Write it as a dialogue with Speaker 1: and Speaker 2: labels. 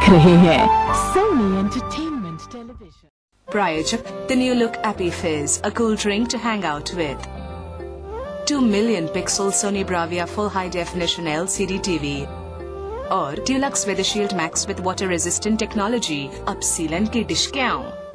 Speaker 1: देख रहे हैं सोनी एंटरटेनमेंट टेलीविजन।
Speaker 2: प्रायोजक The New Look Appy Fizz, a cool drink to hang out with. 2 million pixel Sony Bravia full high definition LCD TV और Dulux Weather Shield Max with water resistant technology। अब सीलन की dish क्या